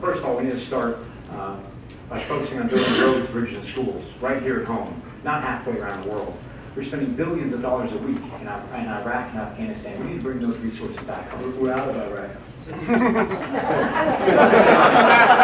first of all, we need to start by focusing on building roads, bridges, and schools right here at home, not halfway around the world. We're spending billions of dollars a week in Iraq and Afghanistan. We need to bring those resources back home. We're out of Iraq.